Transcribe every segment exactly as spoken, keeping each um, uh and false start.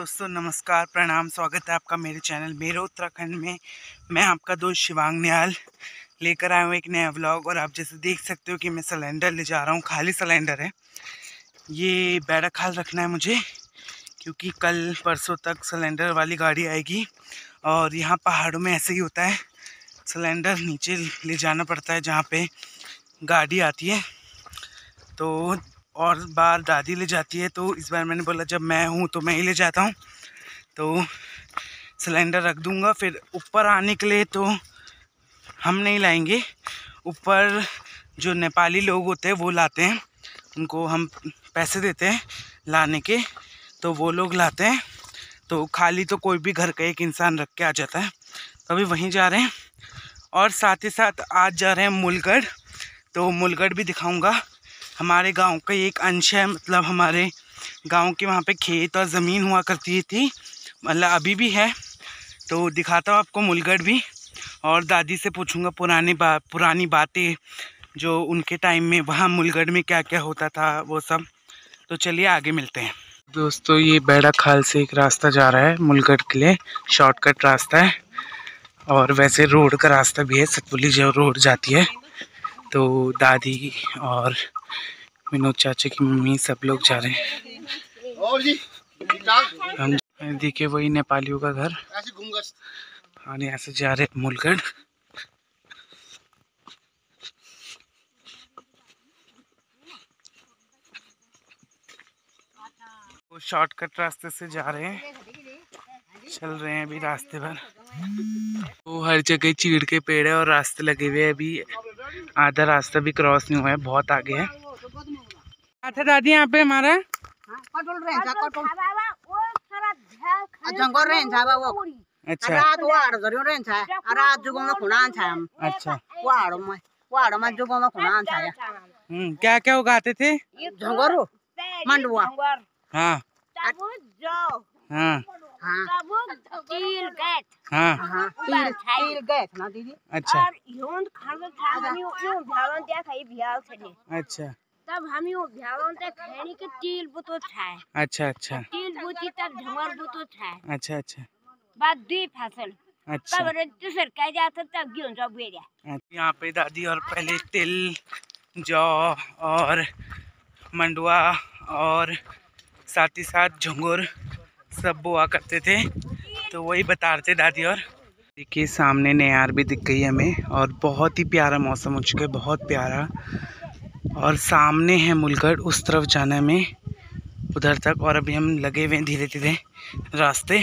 दोस्तों नमस्कार, प्रणाम, स्वागत है आपका मेरे चैनल मेरे उत्तराखंड में। मैं आपका दोस्त शिवांग निहाल लेकर आया हूँ एक नया व्लॉग। और आप जैसे देख सकते हो कि मैं सिलेंडर ले जा रहा हूँ, खाली सिलेंडर है। ये बैरा खाल रखना है मुझे, क्योंकि कल परसों तक सिलेंडर वाली गाड़ी आएगी। और यहाँ पहाड़ों में ऐसे ही होता है, सिलेंडर नीचे ले जाना पड़ता है जहाँ पे गाड़ी आती है। तो और बार दादी ले जाती है, तो इस बार मैंने बोला जब मैं हूँ तो मैं ही ले जाता हूँ। तो सिलेंडर रख दूँगा। फिर ऊपर आने के लिए तो हम नहीं लाएंगे, ऊपर जो नेपाली लोग होते हैं वो लाते हैं, उनको हम पैसे देते हैं लाने के, तो वो लोग लाते हैं। तो खाली तो कोई भी घर का एक इंसान रख के आ जाता है। तो अभी वहीं जा रहे हैं और साथ ही साथ आज जा रहे हैं मूलगढ़। तो मूलगढ़ भी दिखाऊंगा। हमारे गांव का एक अंश है, मतलब हमारे गांव के वहाँ पे खेत और ज़मीन हुआ करती थी, मतलब अभी भी है। तो दिखाता हूँ आपको मूलगढ़ भी, और दादी से पूछूंगा पुरानी बात पुरानी बातें जो उनके टाइम में वहाँ मूलगढ़ में क्या क्या होता था वो सब। तो चलिए आगे मिलते हैं। दोस्तों ये बैरा खाल से एक रास्ता जा रहा है मूलगढ़ के लिए, शॉर्टकट रास्ता है। और वैसे रोड का रास्ता भी है, सतपुली जो रोड जाती है। तो दादी और विनोद चाचा की मम्मी सब लोग जा रहे हैं। और जी हम देखिए वही नेपालियों का घर, और यहाँ से जा रहे हैं मूलगढ़। वो शॉर्टकट रास्ते से जा रहे हैं, चल रहे हैं अभी रास्ते भर। वो हर जगह चीड़ के पेड़ है और रास्ते लगे हुए हैं। अभी आधा रास्ता भी क्रॉस नहीं हुआ है, बहुत आगे है। अच्छा दादी यहाँ पे हमारा अच्छा अच्छा हम्म क्या क्या उगाते थे? मंडुआ, हाँ हाँ तिल गैस, हाँ हाँ तिल तिल गैस ना दीदी। अच्छा और यूं खाना था हम यूं यूं भ्यावन त्या खाई भ्याल छने। अच्छा तब हम यूं भ्यावन त्या खाने के तिल बुतो छाए। अच्छा अच्छा तिल बुती तब झमर बुतो छाए। अच्छा अच्छा बाद दी फसल। अच्छा तब रे दूसर कह जाता तब गेहूं सब बेरिया। यहाँ पे दादी और पहले तिल, जौ और मंडुआ और साथ ही साथ झंगुर सब बोआ करते थे। तो वही बता रहे थे दादी। और देखिए सामने नैयार भी दिख गई हमें, और बहुत ही प्यारा मौसम हो चुका है, बहुत प्यारा। और सामने है मूलगढ़, उस तरफ जाना है हमें, उधर तक। और अभी हम लगे हुए हैं धीरे धीरे रास्ते।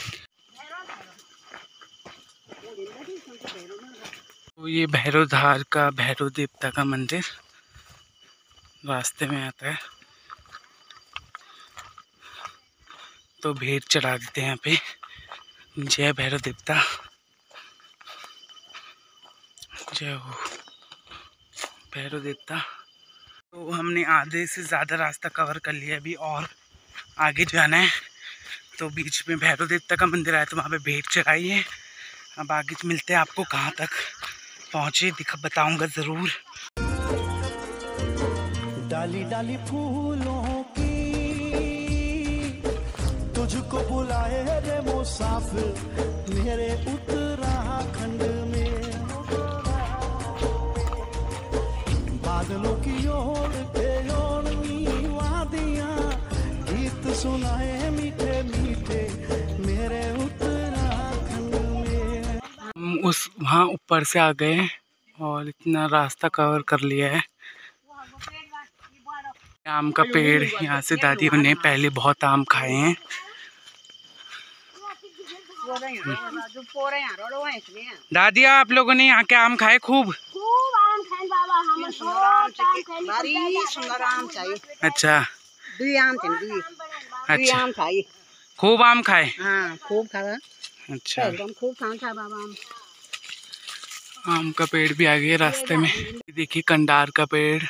तो ये भैरवधार का भैरव देवता का मंदिर रास्ते में आता है। तो भेंट चढ़ा देते हैं यहाँ पे। जय भैरव देवता, जय हो भैरव देवता। तो हमने आधे से ज़्यादा रास्ता कवर कर लिया, अभी और आगे जाना है। तो बीच में भैरव देवता का मंदिर आया, तो वहाँ पे भेंट चढ़ाई है। अब आगे मिलते हैं, आपको कहाँ तक पहुँचे दिखा बताऊँगा ज़रूर। डाली डाली फूलों की तुझको बुलाए रे मुसाफिर मेरे उत्तराखंड में। बादलों की ओर के ओढ़नी वादियां गीत सुनाए मीठे मीठे मेरे उत्तराखंड में। हम उस वहाँ ऊपर से आ गए और इतना रास्ता कवर कर लिया है। आम का पेड़, यहाँ से दादियों ने पहले बहुत आम खाए हैं। दादी आप लोगों ने यहाँ के आम खाए खूब? खूब आम खाए बाबा, हम सुंदर आम चाहिए। अच्छा दुई आम चाहिए, दुई दुई आम खाई, खूब आम खाए? हाँ खूब खाया। अच्छा एकदम खूब खाया था बाबा आम। आम का पेड़ भी आ गया रास्ते में। देखिए कंडार का पेड़।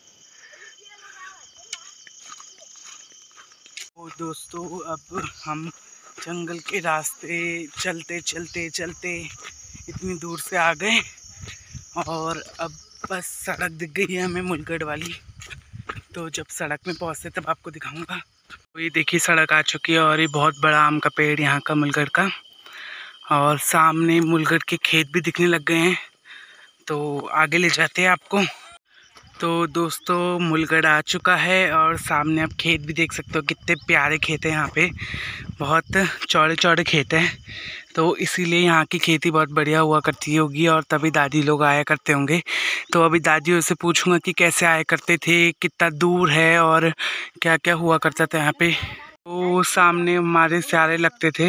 तो दोस्तों अब हम जंगल के रास्ते चलते चलते चलते इतनी दूर से आ गए, और अब बस सड़क दिख गई है हमें मूलगढ़ वाली। तो जब सड़क में पहुँचते तब आपको दिखाऊंगा। ये देखिए सड़क आ चुकी है और ये बहुत बड़ा आम का पेड़ यहाँ का मुलगढ़ का, और सामने मुलगढ़ के खेत भी दिखने लग गए हैं। तो आगे ले जाते हैं आपको। तो दोस्तों मुलगढ़ आ चुका है और सामने आप खेत भी देख सकते हो, कितने प्यारे खेत हैं यहाँ पे, बहुत चौड़े चौड़े खेत हैं। तो इसीलिए यहाँ की खेती बहुत बढ़िया हुआ करती होगी और तभी दादी लोग आया करते होंगे। तो अभी दादियों से पूछूंगा कि कैसे आया करते थे, कितना दूर है और क्या क्या हुआ करता था यहाँ पे। तो सामने हमारे स्यारे लगते थे।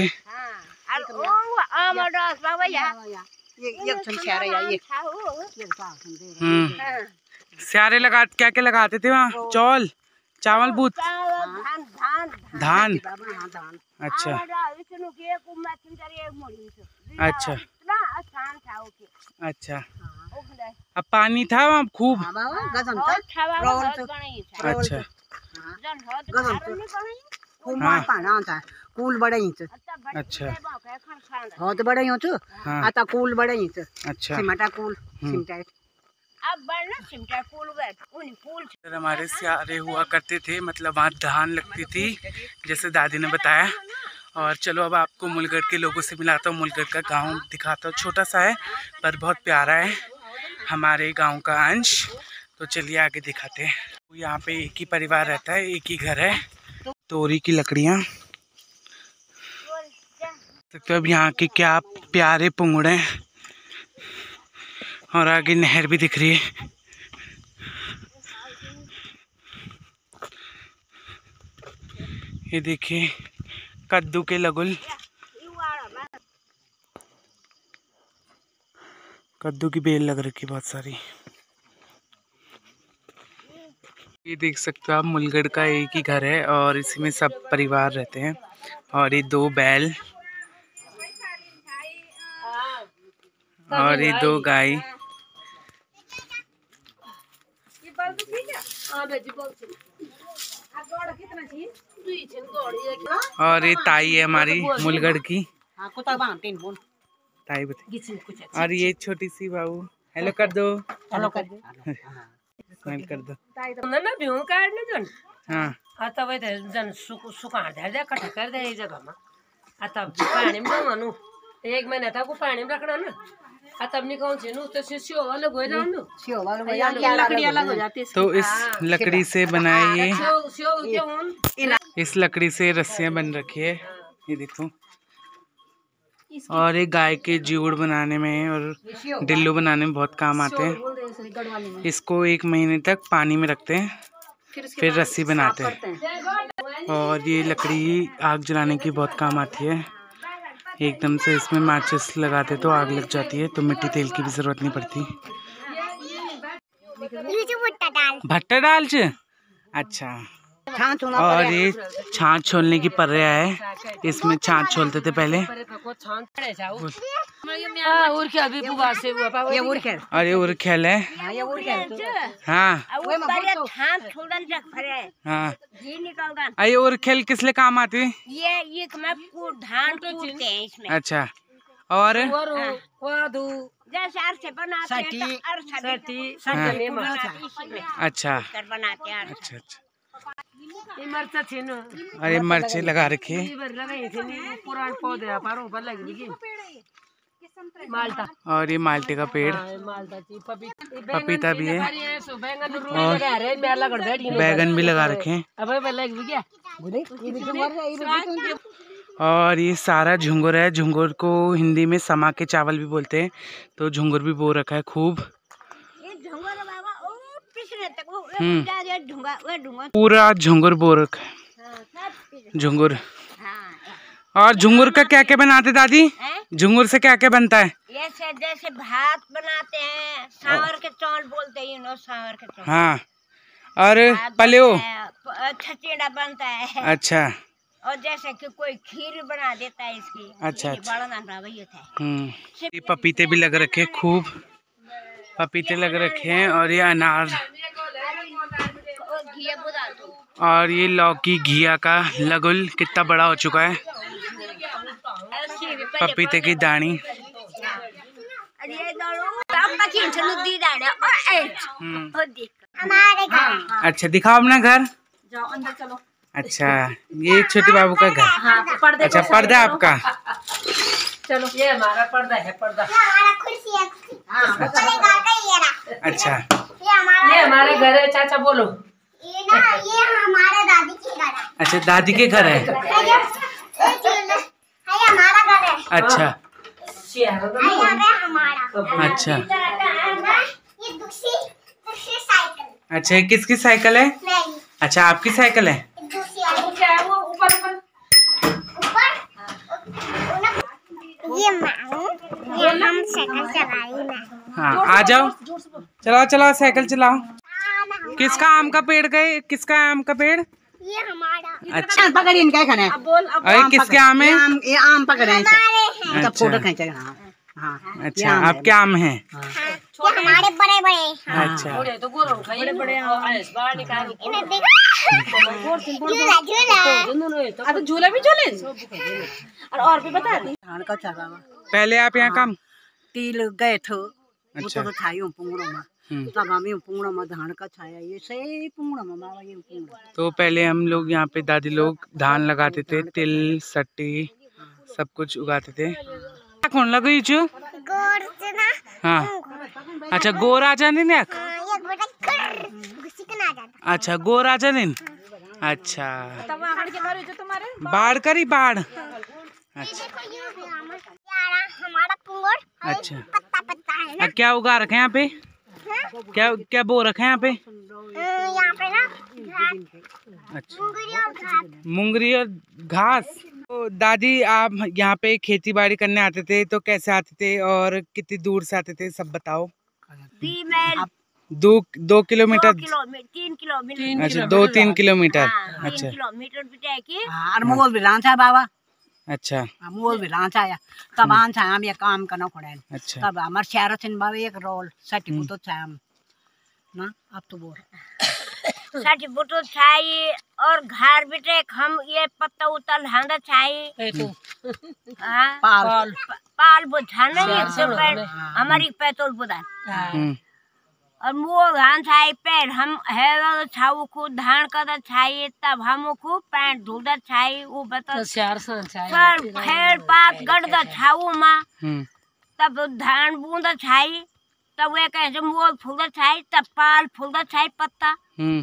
हम्म स्यारे लगा क्या क्या लगाते थे वहाँ? चौल, चावल, बूथ, धान। अच्छा अच्छा अच्छा। अब पानी था वहाँ खूब? अच्छा हाँ कूल बड़ा इंच। अच्छा बहुत बड़ा इंच। हाँ आता कूल बड़ा इंच। अच्छा सिमटा कूल सिमटा। हमारे स्यारे हुआ करते थे, मतलब वहाँ धान लगती थी जैसे दादी ने बताया। और चलो अब आपको मुलगढ़ के लोगों से मिलाता हूँ, मुलगढ़ का गांव दिखाता हूँ। छोटा सा है पर बहुत प्यारा है, हमारे गांव का अंश। तो चलिए आगे दिखाते हैं। यहाँ पे एक ही परिवार रहता है, एक ही घर है। तोरी की लकड़ियाँ सकते हो। अब यहाँ के क्या प्यारे पुंगड़े हैं और आगे नहर भी दिख रही है। ये देखिए कद्दू के लगुल, कद्दू की बेल लग रखी बहुत सारी। ये देख सकते हो आप मुलगढ़ का एक ही घर है और इसी में सब परिवार रहते हैं। और ये दो बैल और ये दो गाय और ये ताई है हमारी मुलगढ़ की ताई बता। और ये छोटी सी बाबू हेलो कर दो, हेलो कर दो, स्माइल कर दो। हाँ आता वही जन सुखा दे दे कट कर दे इस जगह में। आता पानी में डालना एक महीना तक वो पानी में रखना ना। आता अपनी कौन सी नु तो सिसियो अलग हो जाओ नु, सिसियो अलग हो जाती है, लकड़ी अलग हो जाती है। तो इस लकड़ी से बनाए, ये इस लकड़ी से रस्सियाँ बन रखी है, ये देखो। और ये गाय के जूड़ बनाने में और डिल्लू बनाने में बहुत काम आते हैं। इसको एक महीने तक पानी में रखते हैं फिर रस्सी बनाते हैं। और ये लकड़ी आग जलाने की बहुत काम आती है। एकदम से इसमें माचिस लगाते तो आग लग जाती है, तो मिट्टी तेल की भी जरूरत नहीं पड़ती। भट्टा डाल च अच्छा। और ये छाछ छोलने की पर्या है, इसमें छाछ छोलते थे पहले। और ये उरखेल है। हाँ हाँ ये उरखेल किस लिए काम आती है? ये ये धान कूटते हैं इसमें। अच्छा और जैसे अरसे बनाते हैं अच्छा बनाते हैं। अच्छा अच्छा। अरे मिर्ची लगा रखी है। माल्टा और ये माल्टे का पेड़, पपीता भी है और बैगन भी लगा रखे हैं। और ये सारा झुंगुर है। झुंगुर को हिंदी में समा के चावल भी बोलते हैं, तो झुंगुर भी बो रखा है खूब। पूरा झुंगुर बो रखा है, झुंगुर। और झुंगुर का क्या क्या बनाते दादी? झुंगुर से क्या क्या बनता है? ये से जैसे भात बनाते हैं, सांवर के चौल बोलते हैं नो, सांवर के चौल। हाँ और पलेओ छचीड़ा बनता है। अच्छा। और जैसे कि कोई खीर बना देता है इसकी। अच्छा अच्छा। होता है। हम्म ये पपीते भी लग रखे हैं, खूब पपीते लग रखे हैं। और ये अनार और ये लौकी घिया का लगुल कितना बड़ा हो चुका है। पपीते की दानी। हमारे घर। अच्छा दिखाओ अपना घर। जाओ अंदर चलो। अच्छा, ये छोटे बाबू का घर। हाँ, पर्दे अच्छा, को पर्दा साइड आपका। चलो, ये हमारा पर्दा है, पर्दा। अच्छा, ये हमारे घर है, चाचा बोलो। ये ना, ये हमारे दादी के घर है। अच्छा, दादी के घर है। ये हमारा घर है। अच्छा, शेयर दो। ये हमारा। अच्छा, ये दूसरी दूसरी साइकिल। अच्छा, ये किसकी साइकिल है? नहीं, अच्छा, आपकी साइकिल है। दूसरी वाली। क्या है वो ऊपर ऊपर? ऊपर ये मैं, ये हम साइकिल चलाई ना। हाँ, आ जाओ, चलाओ चलाओ साइकिल चलाओ। किसका आम का पेड़ गए? किसका आम का पेड़? ये हमारा। अच्छा, पकड़ी इनका खाना अब बोल, अब अरे किसके आम है? ये आम ये आम पकड़े हैं हमारे हैं। सब फोटो खींचे। हाँ हाँ ये अच्छा, आम है। आपके आम है। ये हमारे बड़े बड़े। अच्छा, बड़े तो गोरों खाई बड़े बड़े आइस बाहर निकाल। इन्हें देखो। झूला झूला। दोनों ये तो अब झूला भी झूले और और भी बता दी। धान का चारा पहले आप यहाँ काम। तिल गए थे वो अच्छा। तो छाई पुंगड़ों में हम्म। तब हम यूं पुंगड़ों में धान का छाया ये सही पुंगड़ों में बाबा ये पुंगड़ों। तो पहले हम लोग यहाँ पे दादी लोग धान लगाते थे, तिल सट्टी सब कुछ उगाते थे। कौन लगी चु? गोर से ना। हाँ, अच्छा, गोर आ जाने ने। हाँ, ये गोटा कर घुसी के ना जाता। अच्छा, गोर आ जाने। अच्छा, तब बाहर के बारे जो तुम्हारे बाढ़ करी बाढ़। ये देखो ये भी हमारा यारा हमारा पुंगड़। अच्छा, पत्ता पत्ता है ना। अब क्या उगा रखे हैं यहाँ पे? क्या क्या बो रखे हैं यहाँ पे? अ, यहाँ पे ना घास, अच्छा, मुंगरी और घास। मुंगरी और घास। तो दादी आप यहाँ पे खेती बाड़ी करने आते थे तो कैसे आते थे और कितनी दूर से आते थे सब बताओ। बी मैल दो दो किलोमीटर। किलोमीटर तीन किलोमीटर। अच्छा, दो तीन किलोमीटर। हाँ, तीन अच्छा, किलोमीटर बिटे की। हाँ और मोल भी लांचा बाबा अच्छा, मोल भी लांचा आया तब आन छा हम ये काम करना पड़े। अच्छा, तब हमार शहर से बाबा एक रोल सटी को तो छा हम ना अब तो बोल साठी बुटो छाई और घर बिटे हम ये पत्ता उतल हांदा छाई। हाँ, पाल प- पाल बुझा नहीं हाँ, तो पैर हमारी पैतोल बुधा हम्म, और वो धान छाई पैर हम है छाऊ को धान का छाई तब हम को पैंट धुलदा छाई वो बता चार सान चाय सर फेर पात गड़दा छाऊ माँ हम्म, तब धान बूंदा छाई तब वे कहे जो मोल फूलदा छाई तब पाल फूलदा छाई पत्ता हम्म,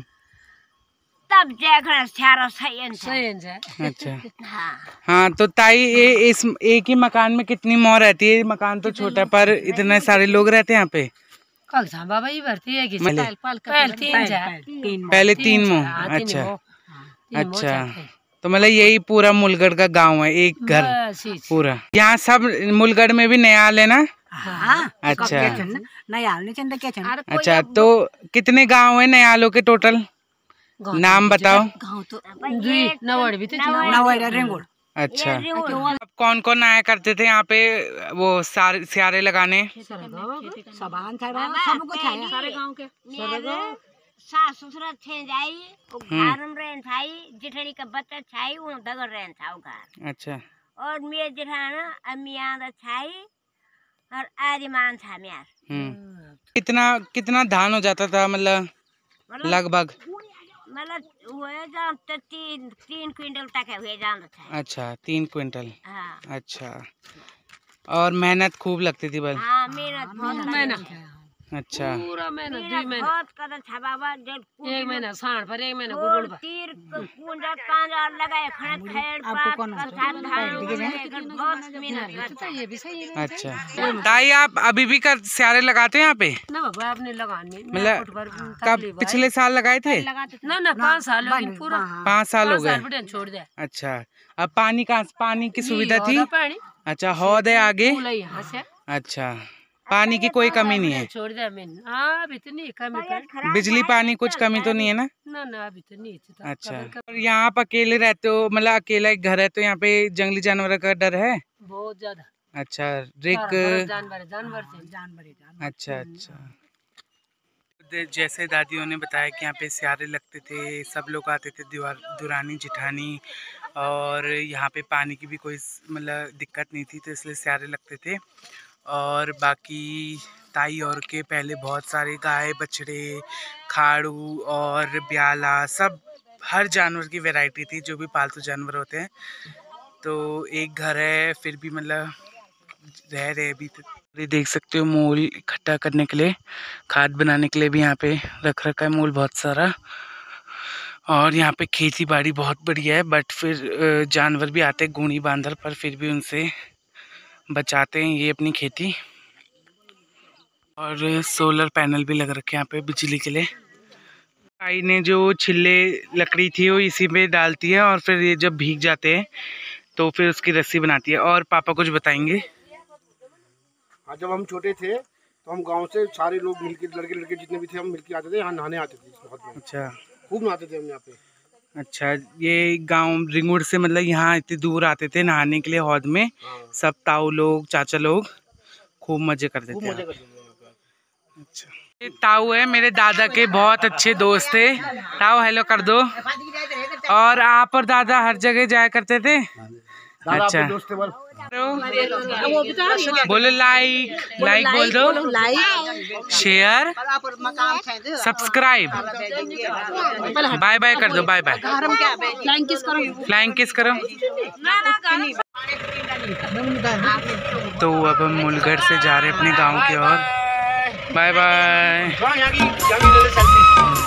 तब जैखना छारा सही है। सही है। अच्छा। हाँ, हाँ, तो ताई ये इस एक ही मकान में कितनी मोर रहती है? मकान तो छोटा है पर इतने सारे लोग रहते हैं यहाँ पे। कल था बाबा ये भरती है किसी पहले पहले तीन जा तीन पहले तीन मुँह। हाँ, तीन अच्छा, मोह। तीन मोह अच्छा, जाते हैं। तो मतलब यही पूरा मुलगढ़ का गांव है, एक घर बस ही। पूरा। यहाँ सब मुलगढ़ में भी नयाल है ना? हाँ अच्छा, नहीं हालने चंदा क्या चंदा अरे कोई अच्छा, अब तो कितने गांव है नयालों के टोटल? गाँव नाम बताओ। गाँव तो दुई नवड़ भी तो चुनाव नवाड़ा रेंगोड़ अच्छा, अब कौन कौन आया करते थे यहाँ पे वो सारे सियारे लगाने? सामान था बाबा सबको छाया सारे गांव के मेरे सास ससुर थे जाई वो घर में रहन थाई जिठड़ी का बच्चा छाई वो दगर रहन था घर अच्छा, और मेरे जेठाना अम्मी आंदा छाई और आदि मान था मेर हम्म, कितना कितना धान हो जाता था मतलब लगभग? मतलब हुए जान तो तीन तीन क्विंटल तक हुए जान था। अच्छा, तीन क्विंटल। हाँ, अच्छा, और मेहनत खूब लगती थी बस। हाँ, मेहनत बहुत महीना अच्छा, पूरा महीना दुई मेहनत महीना बहुत कदर था बाबा जब एक महीना साढ़ पर एक महीना और गुड़ पर तीर कुंजा कांजा लगाए खड़े खैर पात का साथ धान लेकर बहुत मेहनत करता है। ये भी सही है। अच्छा। ताई आप अभी भी कर सियारे लगाते हैं यहाँ पे? ना बाबा आपने लगानी मतलब कब पिछले साल लगाए थे? ना ना पाँच साल हो गए पूरा पाँच साल हो पाँच साल गए। बढ़िया छोड़ दिया अच्छा, अब पानी का पानी की सुविधा थी? होदा पानी अच्छा, हौद है आगे? फूल है यहाँ से अच्छा, पानी की कोई कमी नहीं है? छोड़ दिया मैंने। हाँ अभी तो नहीं कमी पर बिजली पानी कुछ कमी तो नहीं है ना? ना ना अभी तो नहीं था। अच्छा, और यहाँ आप अकेले रहते हो मतलब अकेला एक घर है तो यहाँ पे जंगली जानवर का डर है? बहुत ज्यादा अच्छा, रिक। जानवर जानवर से जानवर अच्छा, अच्छा। जैसे दादियों ने बताया कि यहाँ पे सियारे लगते थे, सब लोग आते थे, दीवार दुरानी जिठानी, और यहाँ पे पानी की भी कोई मतलब दिक्कत नहीं थी तो इसलिए सियारे लगते थे। और बाकी ताई और के पहले बहुत सारे गाय बछड़े खाड़ू और ब्याला सब हर जानवर की वैरायटी थी, जो भी पालतू जानवर होते हैं। तो एक घर है, फिर भी मतलब रह रहे अभी तक। ये देख सकते हो मूल इकट्ठा करने के लिए, खाद बनाने के लिए भी यहाँ पे रख रखा है मूल बहुत सारा। और यहाँ पे खेती बाड़ी बहुत बढ़िया है, बट फिर जानवर भी आते हैं गूणी बांदर, पर फिर भी उनसे बचाते हैं ये अपनी खेती। और सोलर पैनल भी लग रखे हैं यहाँ पे बिजली के लिए। आई ने जो छिल्ले लकड़ी थी वो इसी में डालती है, और फिर ये जब भीग जाते हैं तो फिर उसकी रस्सी बनाती है। और पापा कुछ बताएंगे। हाँ, जब हम छोटे थे तो हम गांव से सारे लोग मिलके, लड़के लड़के जितने भी थे, हम मिलके आते थे यहाँ नहाने आते थे इस नहर में। अच्छा, खूब नहाते थे हम यहाँ पे। अच्छा, ये गांव रिंगुड़ से मतलब यहाँ इतनी दूर आते थे नहाने के लिए हौद में। हाँ। सब ताऊ लोग, चाचा लोग खूब मजे करते खूब थे। मजे करते थे यहाँ पे। अच्छा, ये ताऊ है मेरे दादा के बहुत अच्छे दोस्त थे। ताऊ हेलो कर दो। और आप और दादा हर जगह जाया करते थे। दादा अच्छा, आपके दोस्त थे बोल। बोलो लाइक लाइक बोल दो, like share, subscribe, bye bye कर दो, बाय बाय। फ्लाइंग किस करो फ्लाइंग किस करो। तो अब हम मूलगढ़ से जा रहे हैं अपने गांव की ओर। Bye bye. हाँ, यहाँ की यहाँ की ले ले सेल्फी।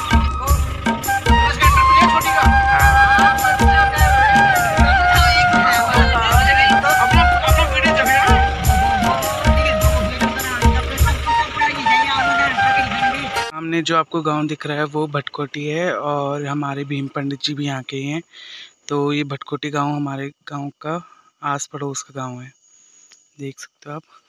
सामने जो आपको गांव दिख रहा है वो भटकोटी है, और हमारे भीम पंडित जी भी यहाँ के ही हैं। तो ये भटकोटी गांव हमारे गांव का आस पड़ोस का गांव है, देख सकते हो आप।